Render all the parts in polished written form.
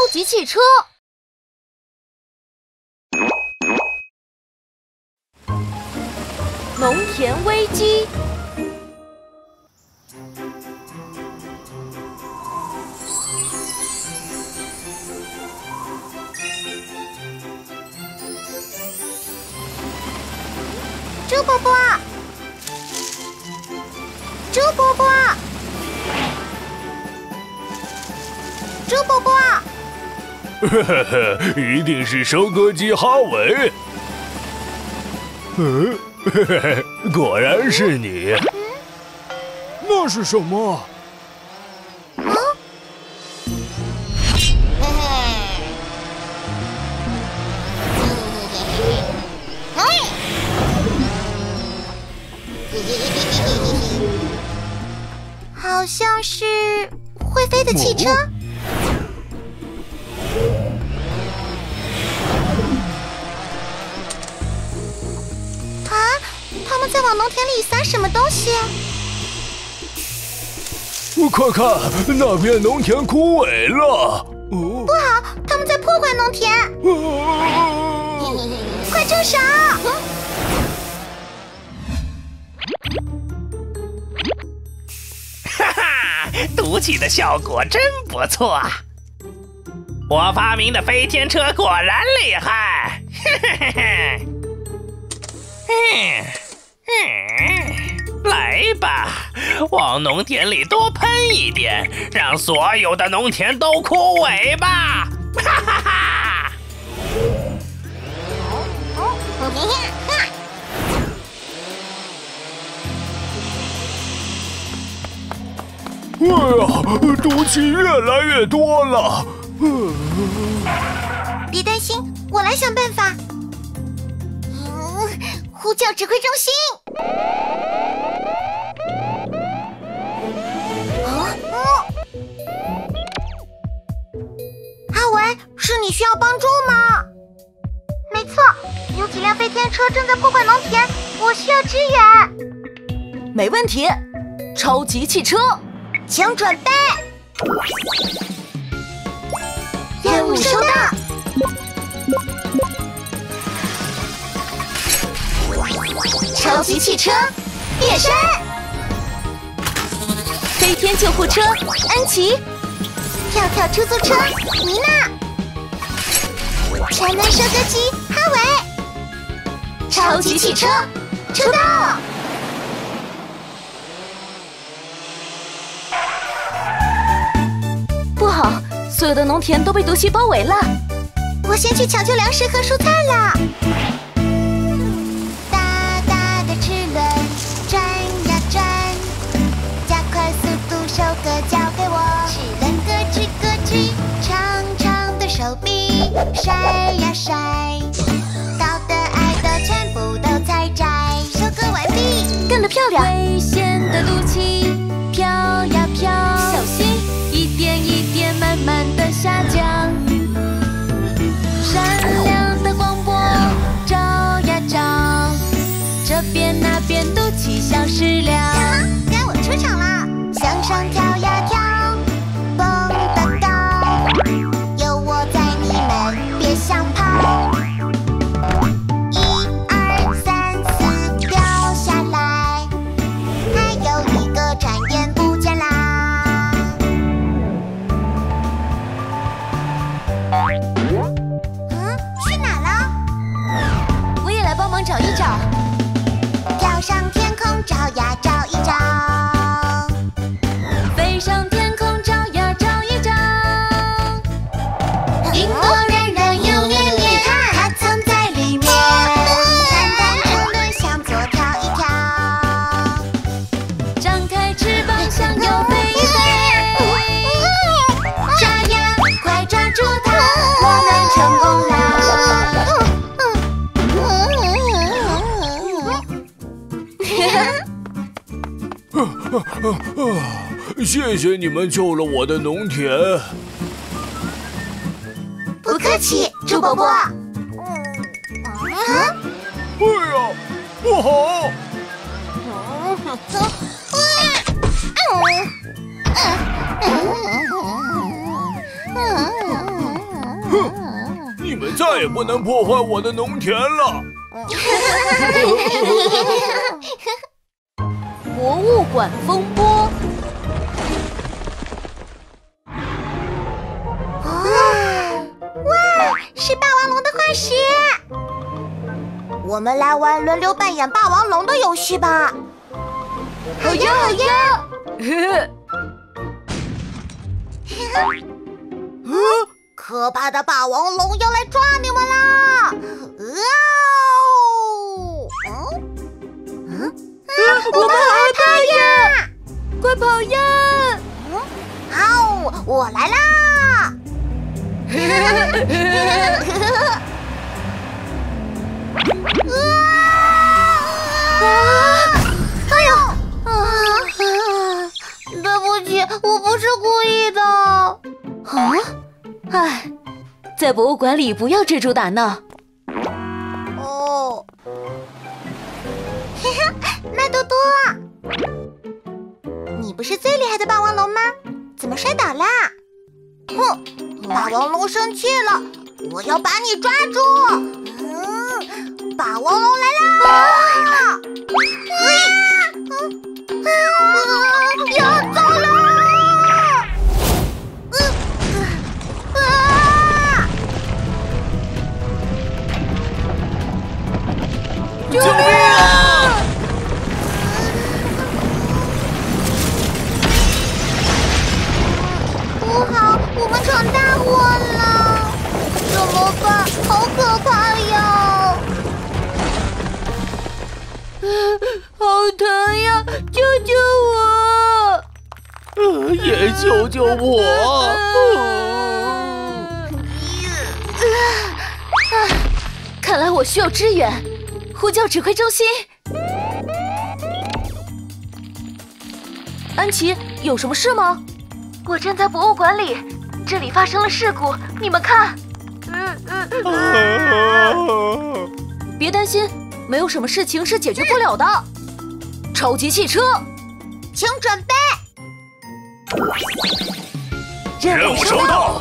级汽车。农田危机。 猪伯伯，猪伯伯，猪伯伯！ 呵呵呵，一定是收割机哈维。呵呵，果然是你。 那是什么？ 好像是会飞的汽车。他们在往农田里撒什么东西？ 快看，那片农田枯萎了。 不好，他们在破坏农田！快住手！ 哈哈，读起的效果真不错。我发明的飞天车果然厉害。嘿嘿嘿。来吧，往农田里多喷一点，让所有的农田都枯萎吧！哈哈哈！ 哎呀，毒气越来越多了。 别担心，我来想办法。呼叫指挥中心。阿维，是你需要帮助吗？没错，有几辆飞天车正在破坏农田，我需要支援。 没问题，超级汽车， 请准备。任务收到。超级汽车变身， 飞天救护车安琪， 跳跳出租车妮娜，全能收割机哈维，超级汽车出动！ 不好，所有的农田都被毒气包围了。 我先去抢救粮食和蔬菜了。收割交给我，齿轮咯吱咯吱，长长的手臂甩呀甩，高的矮的全部都采摘，收割完毕， 干得漂亮！ 危险的毒气飘呀飘，小心，一点一点慢慢的下降，闪亮的光波照呀照，这边那边毒气消失了，该我出场了。向上跳呀跳，蹦得高，有我在，你们别想跑。1、2、3、4，掉下来，还有一个转眼不见啦。去哪了？ 我也来帮忙找一找。 跳上天空找呀找一找。飞上天空找呀找一找，云朵软软又绵绵，它藏在里面，单单沉沦向左跳一跳，张开翅膀向右飞一飞，抓呀快抓住它，我们成功啦！ 谢谢你们救了我的农田。 不客气，猪伯伯。 哎呀，不好！ 再也不能破坏我的农田了。 博物馆风波。 哇，是霸王龙的化石！我们来玩轮流扮演霸王龙的游戏吧。好呀好呀！可怕的霸王龙要来抓你们啦！我们好害怕呀！ 快跑呀！ 好，我来啦！哎呦！对不起，我不是故意的。 唉，在博物馆里不要蜘蛛打闹。 哦，麦多多，你不是最厉害的霸王龙吗？怎么摔倒啦？哼，霸王龙生气了，我要把你抓住！霸王龙来啦！要走了！ 救命啊！ 不好，我们闯大祸了！怎么办？好可怕呀！ 好疼呀！救救我！ 也救救我！ 看来我需要支援，呼叫指挥中心。安琪，有什么事吗？我正在博物馆里，这里发生了事故，你们看。别担心，没有什么事情是解决不了的。超级汽车， 请准备。 任务收到。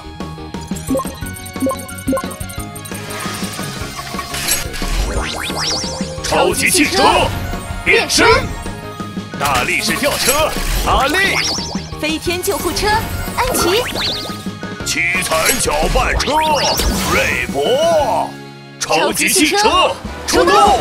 超级汽车变身，大力士吊车阿力， 飞天救护车安琪， 七彩搅拌车瑞博，超级汽车出动！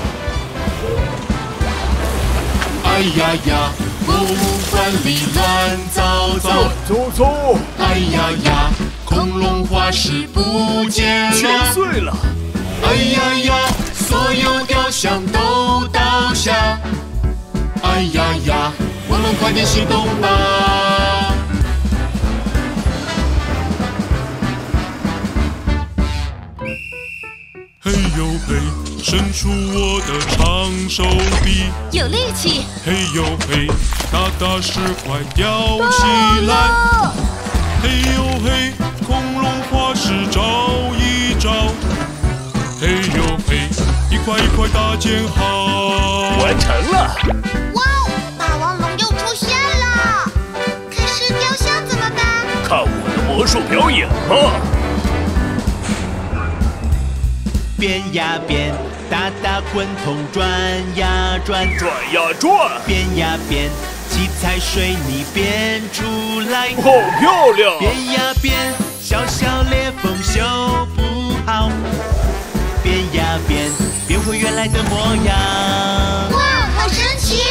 哎呀呀，博物馆里乱糟糟， 走！ 哎呀呀，恐龙化石不见切了， 碎了！ 哎呀呀，所有雕像都倒下，哎呀呀，我们快点行动吧！嘿呦嘿，伸出我的长手臂， 有力气。 嘿呦嘿，大石块吊起来，嘿呦嘿，恐龙化石找一找，嘿呦嘿，一块一块大建好。 完成了！ 哇哦，霸王龙又出现了！可是雕像怎么办？ 看我的魔术表演吧！ 变呀变，大滚筒转呀转， 转呀转， 变呀变，七彩水泥变出来， 好漂亮！ 变呀变，小裂缝修不好，变呀变，变回原来的模样。 哇，好神奇！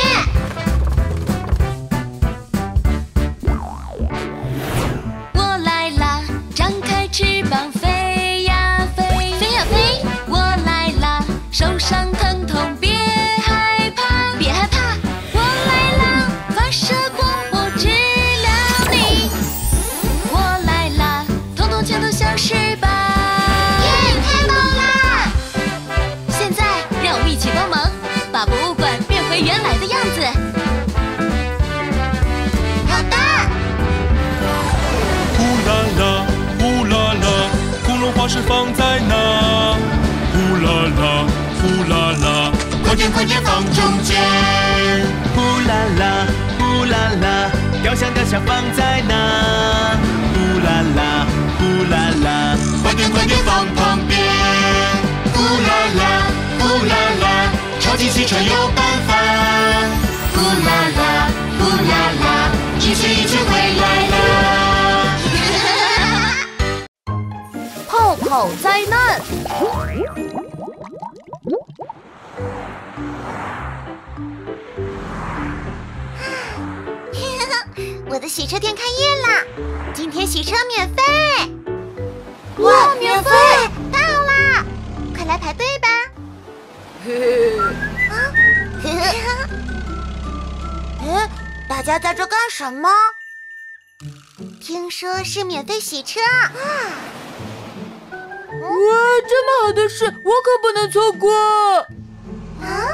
我来啦，张开翅膀飞呀飞，飞呀飞。我来啦，受伤疼痛别害怕，别害怕。我来啦，发射光波治疗你。我来啦，统统全都消失吧。 耶，太棒啦！ 现在让我们一起帮忙，把博物馆变回原来的样子。 好的。 呼啦啦，恐龙化石放在哪？呼啦啦，快点放中间。 呼啦啦，雕像放在哪？呼啦啦， 快点放旁边。 小灾难。 我的洗车店开业啦！今天洗车免费！ 哇，免费！ 太好啦！快来排队吧！大家在这干什么？听说是免费洗车啊！ 哇，这么好的事，我可不能错过！ 啊！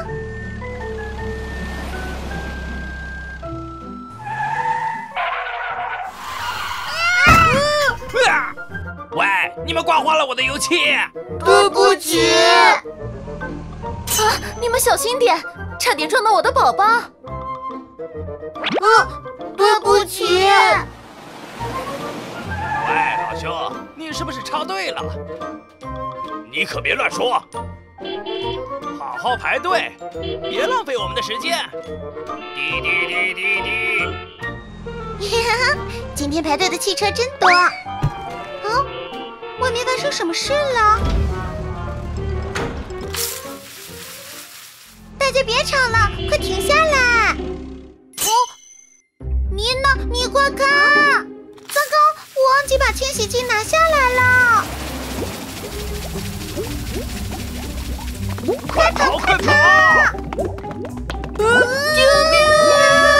喂，你们刮花了我的油漆！ 对不起！ 啊，你们小心点，差点撞到我的宝宝！ 对不起！ 喂，老兄，你是不是插队了？你可别乱说，好好排队，别浪费我们的时间。滴滴滴滴滴。 今天排队的汽车真多。哦，外面发生什么事了？大家别吵了，快停下来！哦，妮娜，你快看！糟糕，我忘记把清洗剂拿下来了。快跑！快跑！救命啊！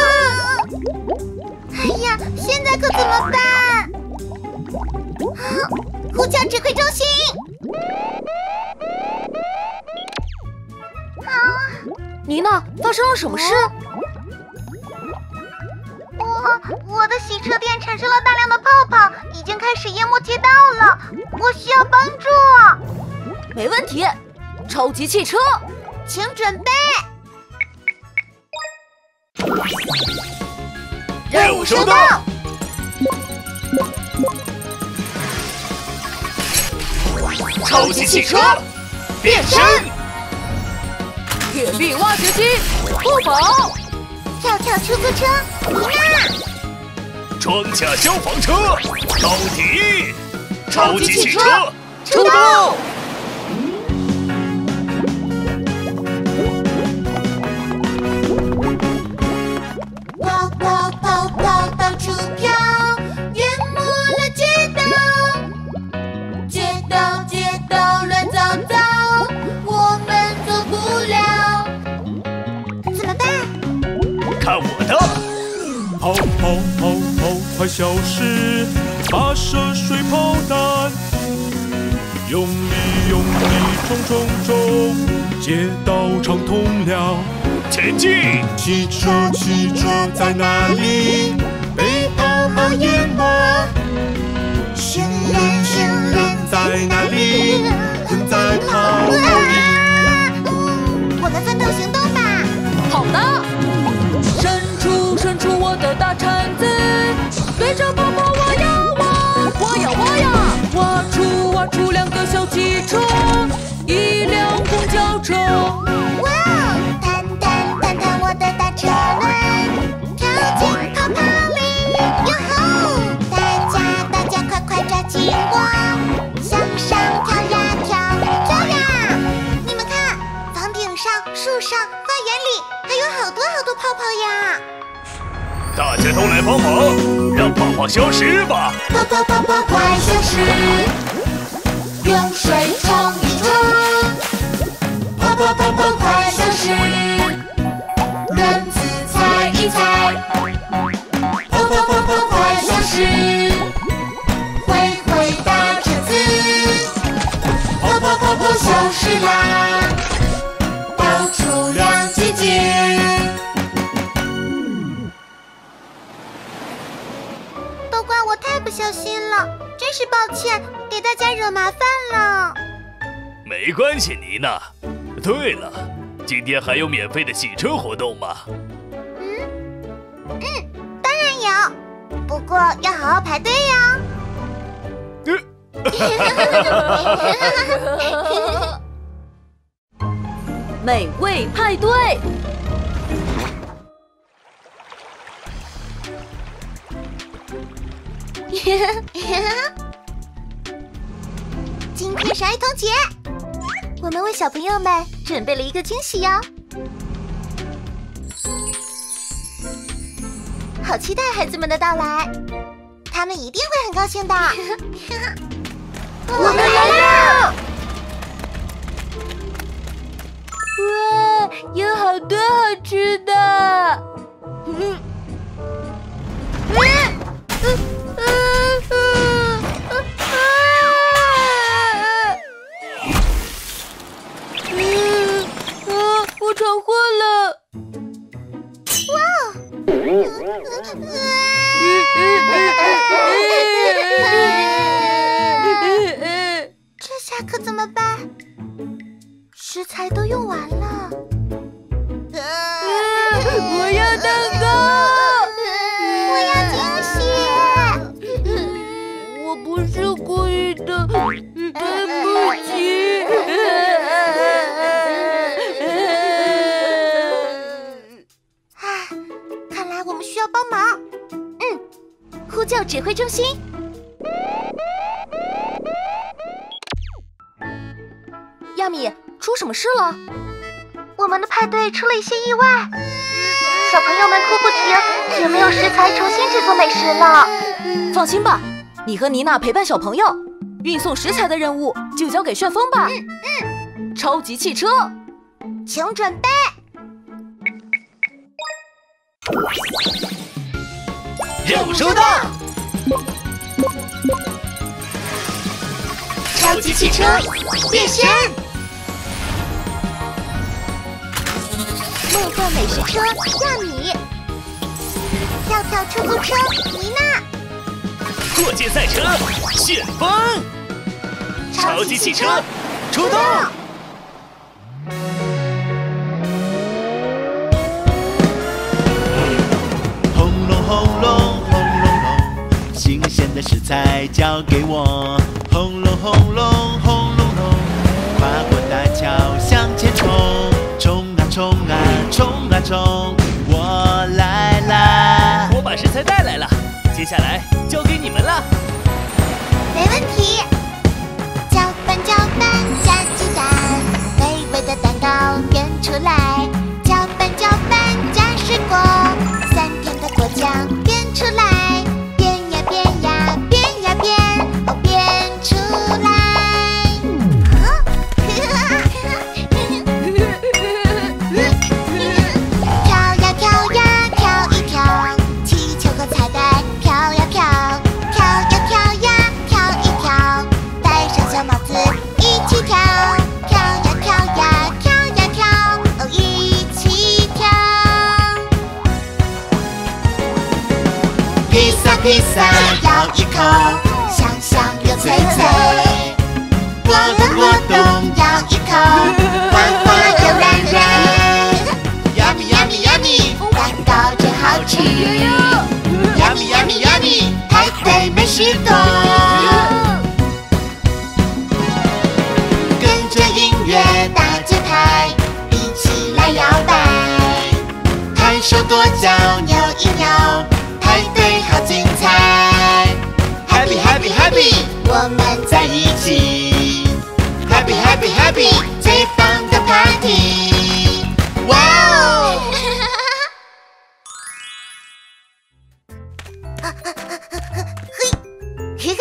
哎呀，现在可怎么办？呼叫指挥中心！ 妮娜，发生了什么事？ 我的洗车店产生了大量的泡泡，已经开始淹没街道了，我需要帮助。 没问题，超级汽车， 请准备。 任务收到。超级汽车变身， 铁臂挖掘机，不跑！ 跳跳出租车，妮娜！ 装甲消防车，到底！超级汽车出动！ 跑跑跑跑到处飘，淹没了街道，街道乱糟糟，我们走不了，怎么办？ 看我的！ 跑跑跑跑，快消失！发射水炮弹，用力冲！街道畅通了。 前进！ 汽车在哪里？被泡泡淹没。行人在哪里？困在泡泡里。 我们分头行动吧！ 好的，伸出我的大铲子，对着泡泡挖呀挖出2个小汽车，1辆公交车。 哇哦，弹我的大车轮，跳进泡泡里，哟吼！大家快抓紧我，向上跳呀！你们看，房顶上、树上、花园里还有好多泡泡呀！ 大家都来帮忙，让泡泡消失吧！ 泡快消失，用水冲一冲，泡快消失，轮子踩一踩，泡快消失，挥大铲子，泡消失啦，到处亮晶晶。都怪我太不小心了，真是抱歉，给大家惹麻烦了。 没关系，妮娜。对了，今天还有免费的洗车活动吗？ 当然有，不过要好好排队呀。 美味派对。 今天是儿童节，我们为小朋友们准备了一个惊喜哟。好期待孩子们的到来，他们一定会很高兴的。我们来了！哇，有好多好吃的！我闯祸了！这下可怎么办？食材都用完了。我要蛋糕！我要惊喜！我不是故意的，对不起。看来我们需要帮忙。呼叫指挥中心。亚米，出什么事了？我们的派对出了一些意外，小朋友们哭不停，也没有食材重新制作美食了。 放心吧，你和妮娜陪伴小朋友，运送食材的任务就交给旋风吧。超级汽车， 请准备。 任务收到！ 超级汽车变身，梦幻美食车亚米，跳跳出租车妮娜， 过界赛车旋风，超级汽车出动！ 轰隆轰隆轰隆隆，新鲜的食材交给我。轰隆轰隆轰隆隆，跨过大桥向前冲，冲啊冲啊冲啊冲，我来啦！ 我把食材带来了，接下来交给你们了。 没问题。搅拌搅拌加鸡蛋，美味的蛋糕变出来。搅拌搅拌加水果，酸甜的果酱变出来。变呀变呀变呀变，哦变出来。跳呀跳呀跳一跳，气球和彩带飘呀飘，跳呀跳呀跳一跳，戴上小帽子一起跳，跳呀跳呀跳呀跳，哦一起跳。披萨披萨咬一口，香香又脆脆。果冻果冻咬一口，滑滑又软软。Yummy yummy yummy， 蛋糕真好吃。Yummy yummy yummy， 派对美食多。跟着音乐大节拍，一起来摇摆。抬手跺脚扭一扭，派对好精彩。Happy happy happy， 我们在一起。Happy happy happy， 最棒的 party！ 哇哦！嘿，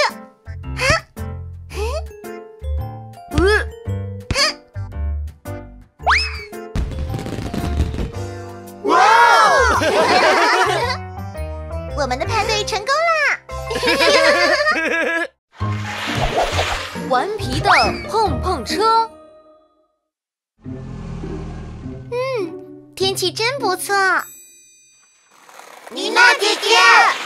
哇哦！我们的派对成功啦！ 顽皮的碰碰车。 天气真不错。妮娜姐姐，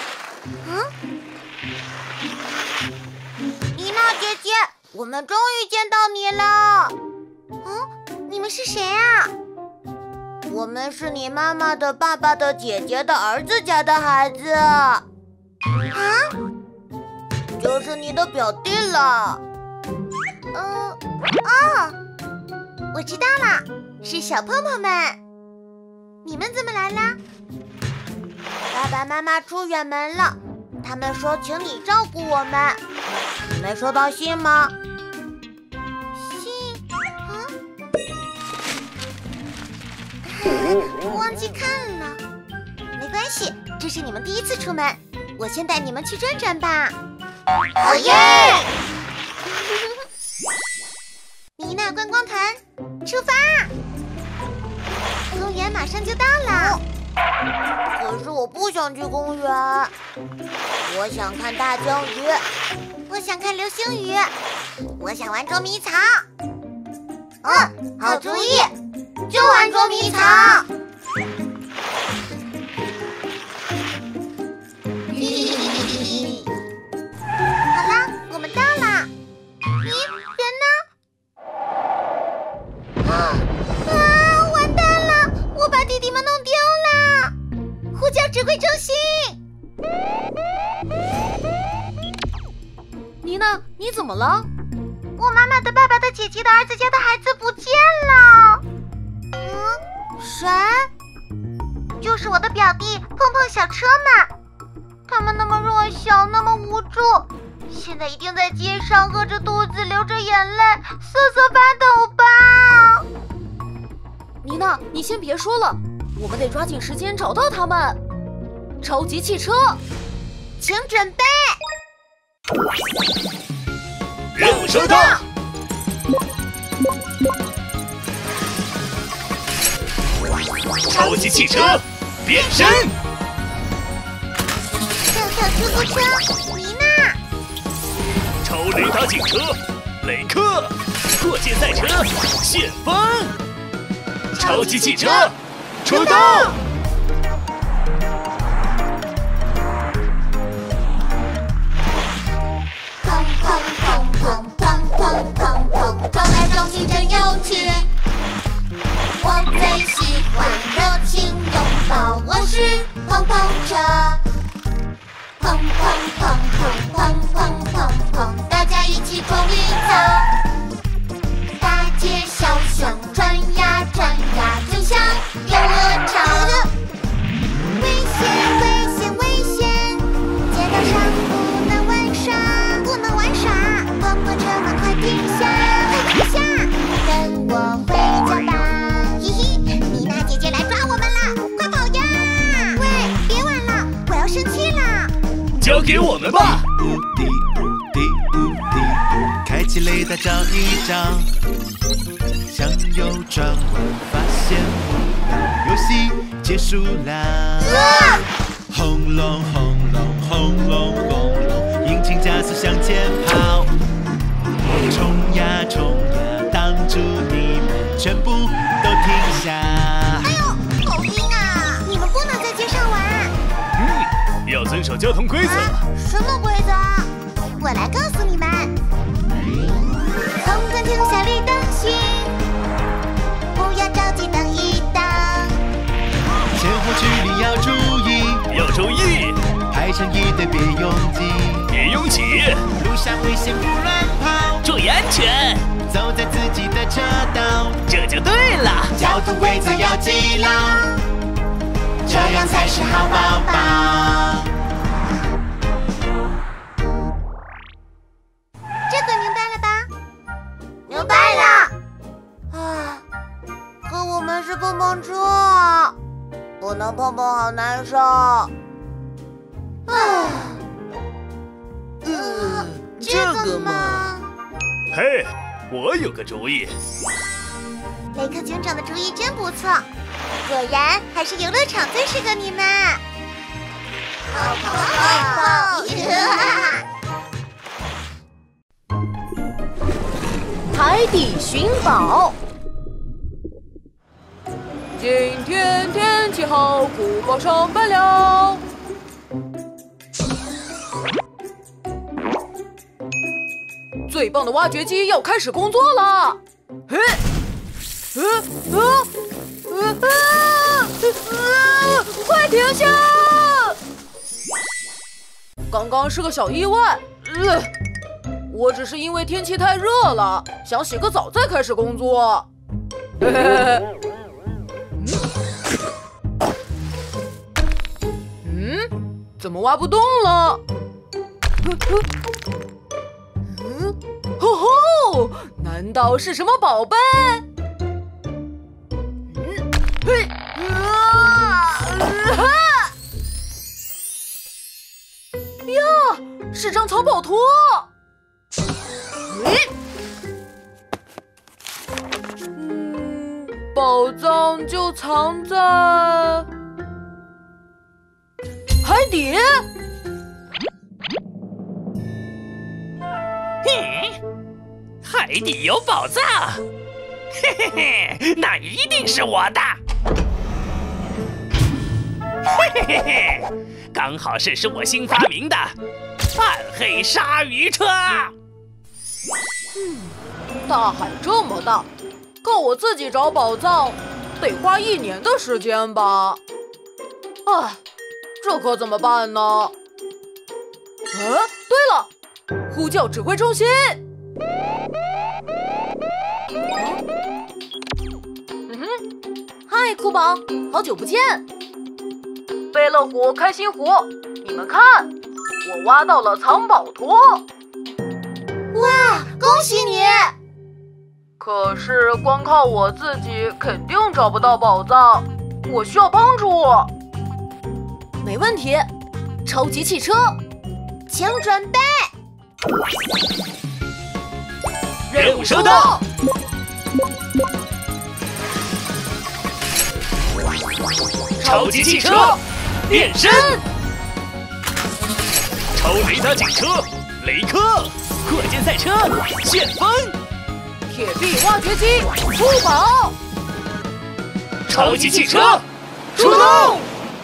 妮娜姐姐，我们终于见到你了。你们是谁啊？我们是你妈妈的爸爸的姐姐的儿子家的孩子。啊？就是你的表弟了。我知道了，是小碰碰们。你们怎么来啦？爸爸妈妈出远门了，他们说请你照顾我们。你没收到信吗？ 忘记看了。没关系，这是你们第一次出门，我先带你们去转转吧。好耶！妮娜观光团出发，公园马上就到了。可是我不想去公园，我想看大江鱼，我想看流星雨，我想玩捉迷藏。好主意，就玩捉迷藏。好了，我们到了。咦，人呢？完蛋了，我把弟弟们弄丢了。呼叫指挥中心。 妮娜，你怎么了？ 我妈妈的爸爸的姐姐的儿子家的孩子不见了。谁？就是我的表弟碰碰小车们。他们那么弱小，那么无助，现在一定在街上饿着肚子，流着眼泪，瑟瑟发抖吧。 妮娜，你先别说了，我们得抓紧时间找到他们。超级汽车， 请准备。 任务收到。超级汽车变身。 跳出租车，妮娜。 超雷达警车，雷克。过界赛车，旋风。超级汽车出动。 撞来撞去真有趣，我最喜欢热情拥抱，我是碰碰车，碰碰碰碰碰碰碰碰，大家一起碰一趟，大街小巷转呀转呀，就像游乐场。危险危险危险，街道上不能玩耍，不能玩耍，碰碰车们快停下！跟我回家吧！嘿嘿，妮娜姐姐来抓我们了，快跑呀！喂，别玩了，我要生气了。 交给我们吧。 无敌无敌无敌，开启雷达找一找，向右转弯发现目标，游戏结束啦！轰隆轰隆轰隆轰隆，引擎加速向前跑，冲呀冲呀，挡住你们，全部都停下！ 哎呦，好晕啊！你们不能在街上玩。 要遵守交通规则。 什么规则？我来告诉你们。红灯停下绿灯行，不要着急等一等。 前后距离要注意， 要注意， 排成一队别拥挤， 别拥挤， 路上危险不乱跑， 注意安全， 走在自己的车道， 这就对了。 交通规则要记牢，这样才是好宝宝。 这回明白了吧？明白了。啊，可我们是碰碰车，不能碰碰好难受。这个嘛。 嘿，我有个主意。 雷克警长的主意真不错，果然还是游乐场最适合你们。跑跑跑跑！ 海底寻宝。今天天气好，古堡上班了。最棒的挖掘机要开始工作了。嘿，快停下！刚刚是个小意外。我只是因为天气太热了，想洗个澡再开始工作。怎么挖不动了？吼吼！难道是什么宝贝？ 呀，是张藏宝图。宝藏就藏在海底。 海底有宝藏，嘿嘿嘿，那一定是我的。嘿嘿嘿嘿，刚好是我新发明的暗黑鲨鱼车。 大海这么大，靠我自己找宝藏，得花1年的时间吧？哎，这可怎么办呢？对了，呼叫指挥中心。嗨，酷宝，好久不见！贝乐虎、开心虎，你们看，我挖到了藏宝图！ 哇，恭喜你！ 可是光靠我自己肯定找不到宝藏，我需要帮助。没问题，超级汽车， 请准备。 任务收到。超级汽车变身，超雷达警车雷克，火箭赛车旋风， 铁臂挖掘机酷宝， 超级汽车出动！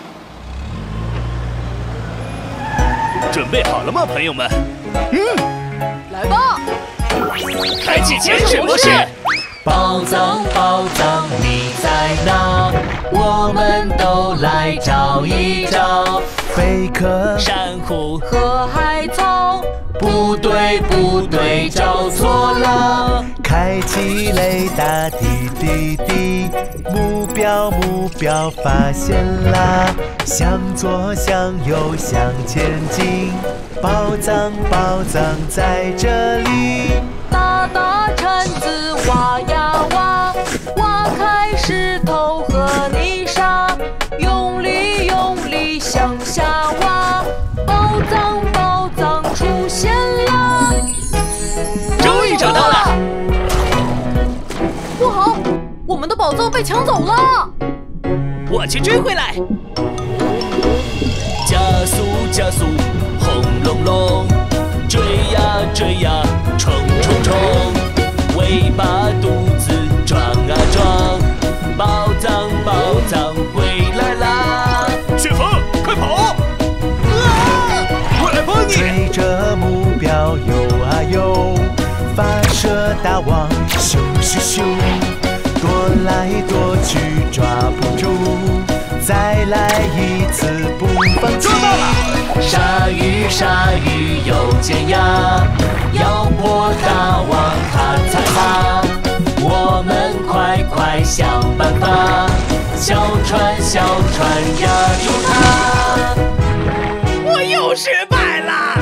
准备好了吗，朋友们？ 来吧！ 开启潜水模式。 宝藏，宝藏，你在哪？我们都来找一找。贝壳、 珊瑚和海草， 不对，不对，找错了。开启雷达，滴滴滴，目标，目标发现啦！向左，向右，向前进。宝藏，宝藏在这里。 大大铲子挖呀挖，挖开石头和泥沙，用力用力向下挖，宝藏宝藏出现啦！ 终于找到了！ 不好，我们的宝藏被抢走了！ 我去追回来。 加速加速，轰隆隆，追呀追呀，冲冲冲，尾巴肚子撞啊撞，宝藏宝藏回来啦！旋风，快跑！我来帮你！ 追着目标游啊游，发射大网，咻咻咻，躲来躲去抓不住，再来一次不放弃。鲨鱼鲨鱼有尖牙，要破大网它才怕。我们快快想办法，小船小船压住它。 我又失败了！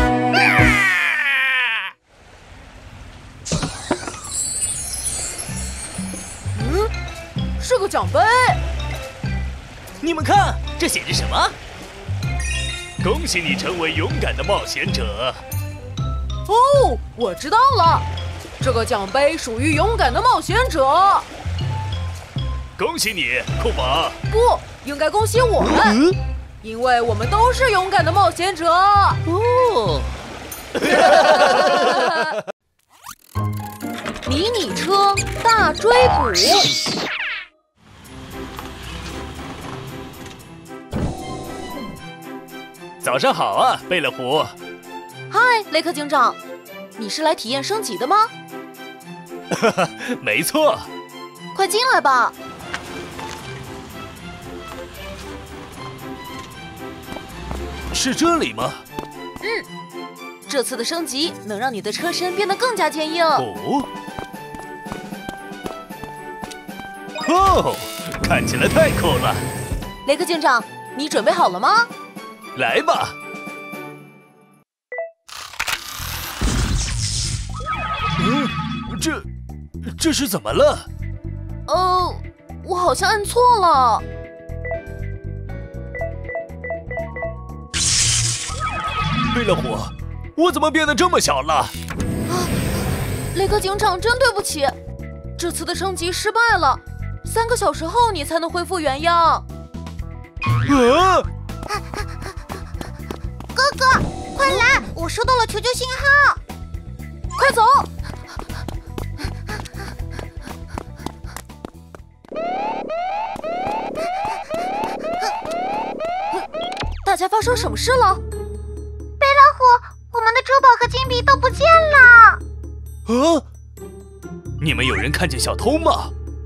是个奖杯。 你们看，这写着什么？ 恭喜你成为勇敢的冒险者！ 哦，我知道了，这个奖杯属于勇敢的冒险者。 恭喜你，酷宝！ 不，应该恭喜我们，因为我们都是勇敢的冒险者。哦。迷你车大追捕。 早上好啊，贝勒虎。 嗨，雷克警长，你是来体验升级的吗？ 没错。 快进来吧。 是这里吗？ 这次的升级能让你的车身变得更加坚硬。 哦，看起来太酷了。 雷克警长，你准备好了吗？ 来吧。这是怎么了？ 我好像按错了。 贝勒虎，我怎么变得这么小了？ 雷克警长，真对不起，这次的升级失败了，3个小时后你才能恢复原样。 哥哥，快来！我收到了求救信号， 快走！大家发生什么事了？ 贝老虎，我们的珠宝和金币都不见了。 你们有人看见小偷吗？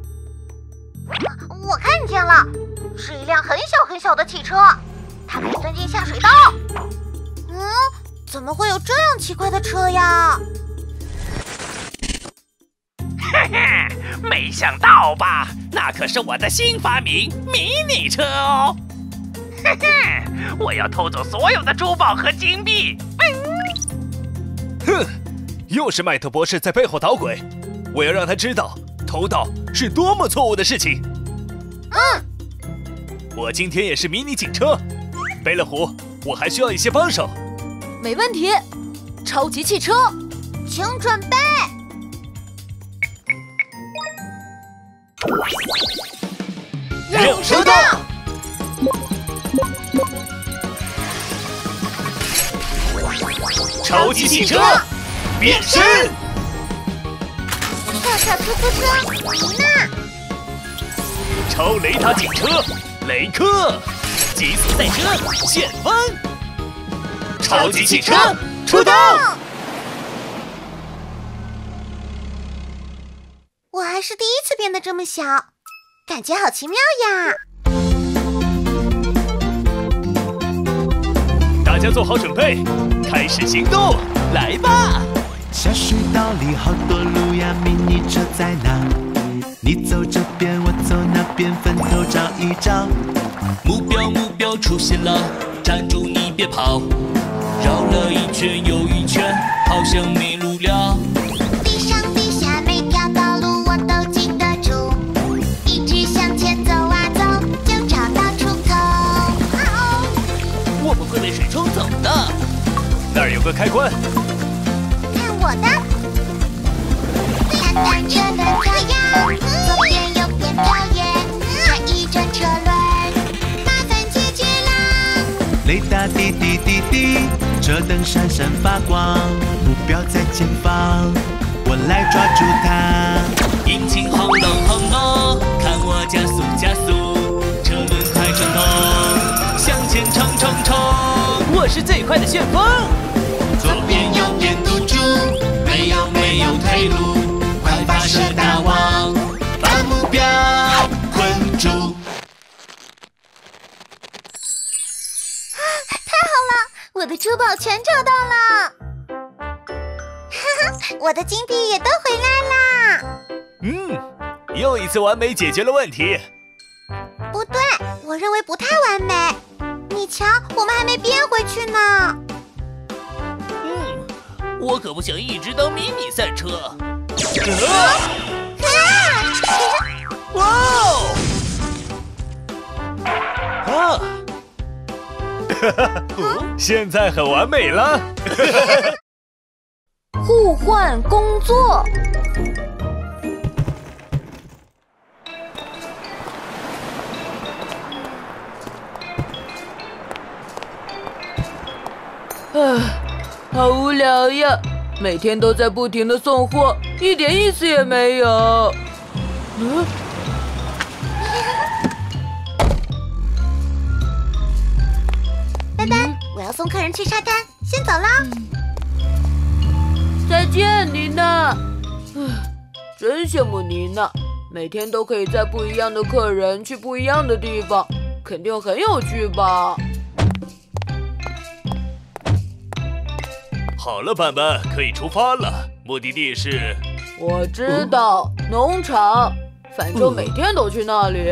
我看见了，是一辆很小很小的汽车，它可以钻进下水道。怎么会有这样奇怪的车呀？ 嘿嘿，没想到吧？那可是我的新发明——迷你车哦！嘿嘿，我要偷走所有的珠宝和金币！ 哼，又是麦特博士在背后捣鬼，我要让他知道偷盗是多么错误的事情。我今天也是迷你警车，贝勒虎，我还需要一些帮手。 没问题，超级汽车， 请准备。 任务收到。超级汽车变身。 跳跳突突车，妮娜。 超雷达警车雷克，极速赛车旋风，超级汽车出动！ 我还是第一次变得这么小，感觉好奇妙呀！ 大家做好准备，开始行动，来吧！ 下水道里好多路呀，迷你车在哪？你走这边，我走那边，分头找一找。 目标出现了，站住你别跑，绕了一圈又一圈，好像迷路了。 地上地下每条道路我都记得住，一直向前走啊走，就找到出口。 我们会被水冲走的。那儿有个开关， 看我的！看单车的跳跃，左边右边跳跃，转一转车轮，麻烦解决啦！ 雷达滴滴滴滴，车灯闪闪发光，目标在前方，我来抓住它。 引擎轰隆轰隆，看我加速加速，车轮快转动，向前冲冲冲！我是最快的旋风。左边右边堵住，没有退路，快发射大网，把目标困住。 太好了，我的珠宝全找到了！哈哈，我的金币也都回来啦！ 又一次完美解决了问题。 不对，我认为不太完美。你瞧，我们还没变回去呢。 我可不想一直当迷你赛车。哇哦！现在很完美了。 互换工作。好无聊呀！每天都在不停的送货，一点意思也没有。 丹丹，我要送客人去沙滩，先走啦。 再见，妮娜。真羡慕妮娜，每天都可以载不一样的客人去不一样的地方，肯定很有趣吧？ 好了，斑斑，可以出发了。目的地是…… 我知道，农场。反正每天都去那里。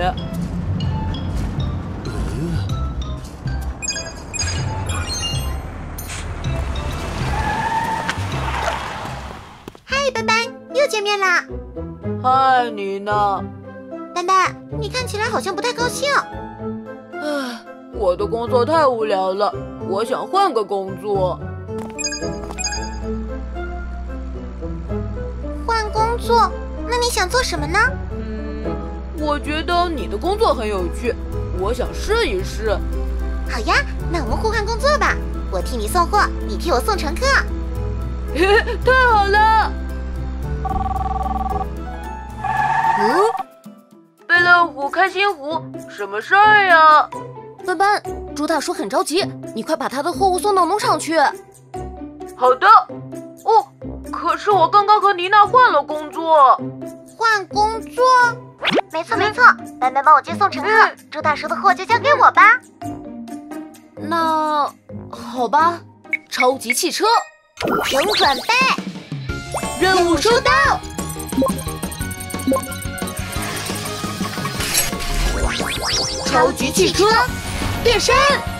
嗨，斑斑，又见面啦！ 嗨，妮娜。 斑斑，你看起来好像不太高兴。 唉，我的工作太无聊了，我想换个工作。 换工作？那你想做什么呢？ 我觉得你的工作很有趣，我想试一试。 好呀，那我们互换工作吧。我替你送货，你替我送乘客。 太好了！贝乐虎、开心虎，什么事儿呀？ 斑斑，猪大叔很着急，你快把他的货物送到农场去。 好的。哦，可是我刚刚和妮娜换了工作。 换工作？没错没错，斑斑帮我接送乘客，猪大叔的货就交给我吧。 那好吧，超级汽车， 请准备， 任务收到。 超级汽车变身，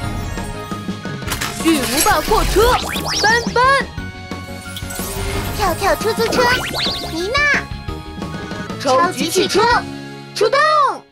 巨无霸货车斑斑， 跳跳出租车妮娜， 超级汽车出动！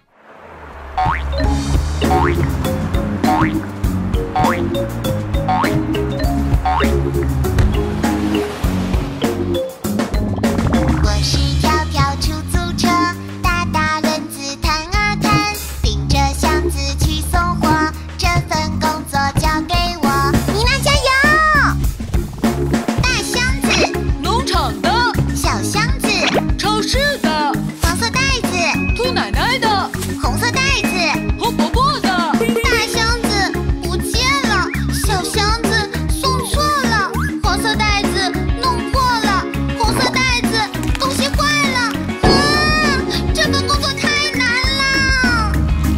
我是跳跳出租车，大大轮子弹啊弹，顶着箱子去送货，这份工作交给我，妮娜加油！大箱子， 农场的； 小箱子， 超市的； 黄色袋子， 兔奶奶的； 红色袋子， 红伯伯的。 大箱子不见了，小箱子送错了，黄色袋子弄破了，红色袋子东西坏了。这份工作太难了。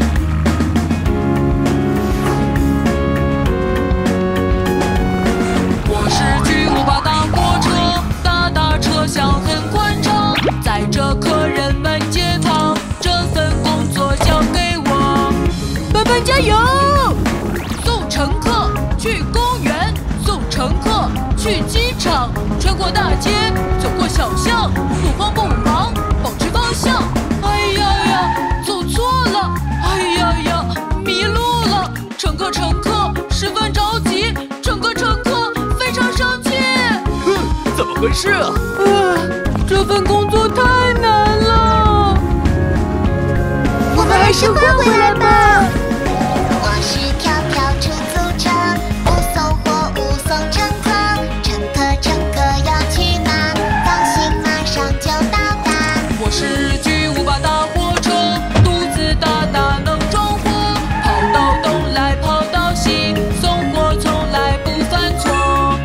我是巨无霸大货车，大大车厢很宽敞，载着客人们街坊，这份工作交给我。斑斑加油！送乘客去公园，送乘客去机场，穿过大街，走过小巷，不慌不忙，保持方向。哎呀呀，走错了！哎呀呀，迷路了！乘客十分着急，整个乘客非常生气。 怎么回事啊？ 这份工作太难了， 我们还是换回来吧。我是跳跳出租车，不送货误送乘客，乘客要去哪？放心，马上就到达。 我是巨无霸大货车，肚子大大能装货，跑到东来跑到西，送货从来不犯错。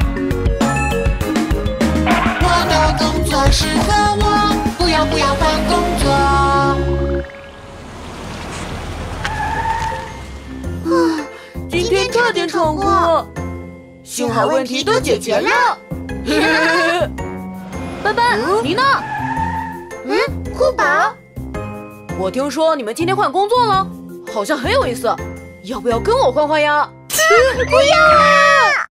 我的工作适合我，不要换工作。今天差点闯祸，幸好问题都解决了。 斑斑，妮娜， 酷宝， 我听说你们今天换工作了，好像很有意思，要不要跟我换换呀？ 不要啊！